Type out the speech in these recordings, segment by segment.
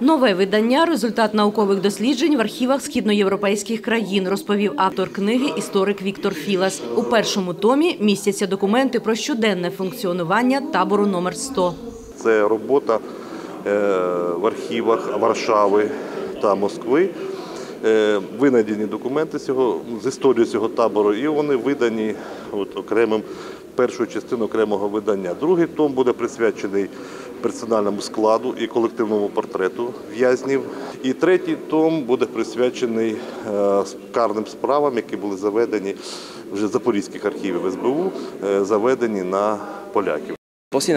Нове видання – результат наукових досліджень в архівах східноєвропейських країн, розповів автор книги історик Віктор Філас. У першому томі містяться документи про щоденне функціонування табору номер 100. Це робота в архівах Варшави та Москви. Винайдені документи з історії цього табору, і вони видані окремим, першою частиною окремого видання. Другий том буде присвячений персональному складу і колективному портрету в'язнів. І третій том буде присвячений карним справам, які були заведені вже з запорізьких архівів СБУ, заведені на поляків. Після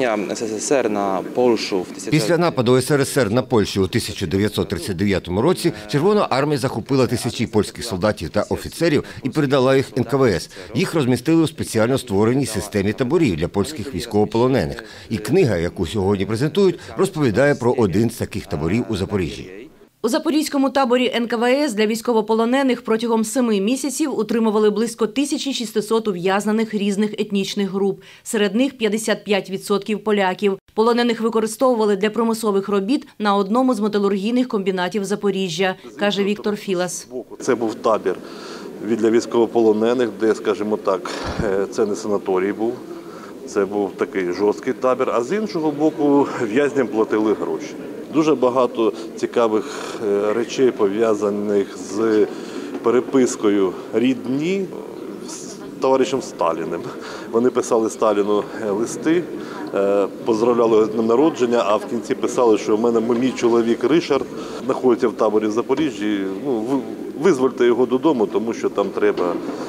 нападу СРСР на Польщу у 1939 році Червона армія захопила тисячі польських солдатів та офіцерів і передала їх НКВС. Їх розмістили у спеціально створеній системі таборів для польських військовополонених. І книга, яку сьогодні презентують, розповідає про один з таких таборів у Запоріжжі. У запорізькому таборі НКВС для військовополонених протягом 7 місяців утримували близько 1600 ув'язнених різних етнічних груп. Серед них 55% поляків. Полонених використовували для промислових робіт на одному з металургійних комбінатів Запоріжжя, каже Віктор Філас. Це був табір для військовополонених, де, скажімо так, це не санаторій був. Це був такий жорсткий табір, а з іншого боку в'язням платили гроші. Дуже багато цікавих речей, пов'язаних з перепискою рідні з товаришем Сталіним. Вони писали Сталіну листи, поздравляли його з днем народження, а в кінці писали, що в мене мій чоловік Ришард знаходиться в таборі в Запоріжжі, визвольте його додому, тому що там треба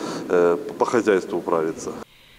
по хазяйству управитися.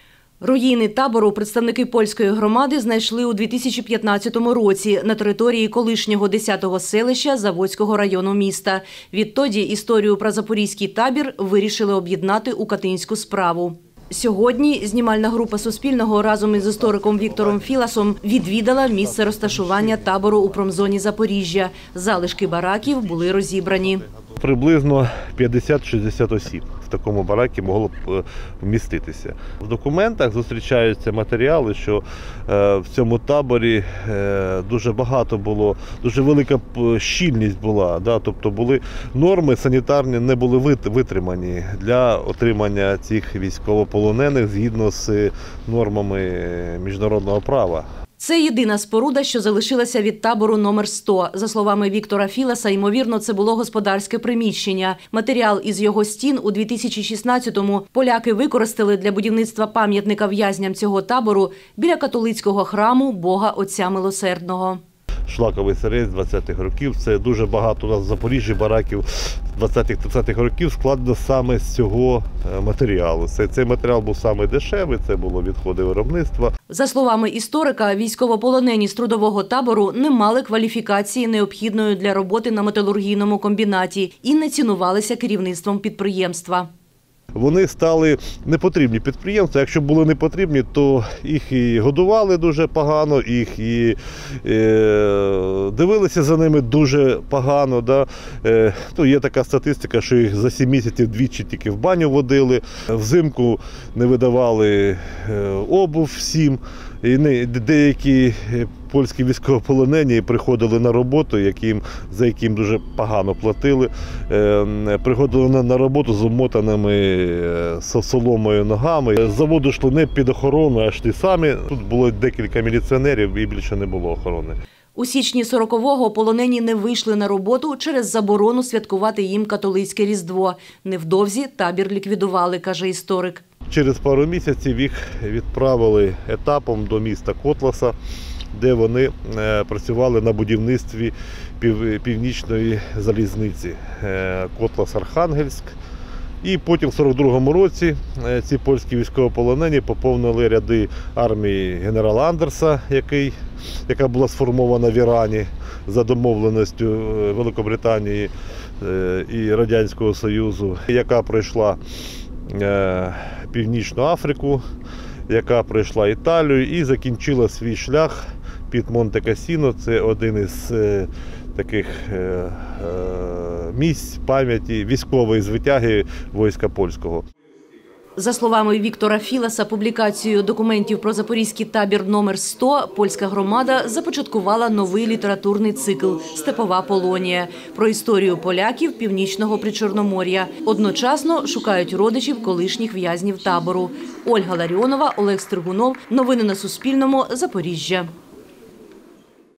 Руїни табору представники польської громади знайшли у 2015 році на території колишнього 10-го селища Заводського району міста. Відтоді історію про запорізький табір вирішили об'єднати у катинську справу. Сьогодні знімальна група Суспільного разом із істориком Віктором Філасом відвідала місце розташування табору у промзоні Запоріжжя. Залишки бараків були розібрані. Приблизно 50-60 осіб в такому баракі могло б вміститися. В документах зустрічаються матеріали, що в цьому таборі дуже багато було, дуже велика щільність була, тобто були норми санітарні, не були витримані для отримання цих військовополонених згідно з нормами міжнародного права. Це єдина споруда, що залишилася від табору номер 100. За словами Віктора Філаса, ймовірно, це було господарське приміщення. Матеріал із його стін у 2016-му поляки використали для будівництва пам'ятника в'язням цього табору біля католицького храму Бога Отця Милосердного. Шлаковий серед 20-х років. Це дуже багато у нас в Запоріжжі бараків 20-30-х років складено саме з цього матеріалу. Цей матеріал був саме дешевий, це було відходи виробництва. За словами історика, військовополонені з трудового табору не мали кваліфікації, необхідної для роботи на металургійному комбінаті, і не цінувалися керівництвом підприємства. Вони стали непотрібні підприємства. Якщо були непотрібні, то їх і годували дуже погано, їх і дивилися за ними дуже погано. Є така статистика, що їх за 7 місяців двічі тільки в баню водили, взимку не видавали обув всім. І деякі польські військовополонені приходили на роботу, за яким дуже погано платили. Приходили на роботу з умотаними соломою ногами. З заводу йшли не під охорону, а йшли самі. Тут було декілька міліціонерів і більше не було охорони. У січні 40-го полонені не вийшли на роботу через заборону святкувати їм католицьке Різдво. Невдовзі табір ліквідували, каже історик. Через пару місяців їх відправили етапом до міста Котласа, де вони працювали на будівництві північної залізниці Котлас-Архангельськ. І потім в 42-му році ці польські військовополонені поповнили ряди армії генерала Андерса, яка була сформована в Ірані за домовленістю Великобританії і Радянського Союзу, яка пройшла Північну Африку, яка пройшла Італію і закінчила свій шлях під Монте-Касіно. Це один із таких місць пам'яті військової звитяги війська польського. За словами Віктора Філаса, публікацією документів про запорізький табір номер 100 польська громада започаткувала новий літературний цикл «Степова Полонія» про історію поляків Північного Причорномор'я. Одночасно шукають родичів колишніх в'язнів табору. Ольга Ларіонова, Олег Стригунов. Новини на Суспільному. Запоріжжя.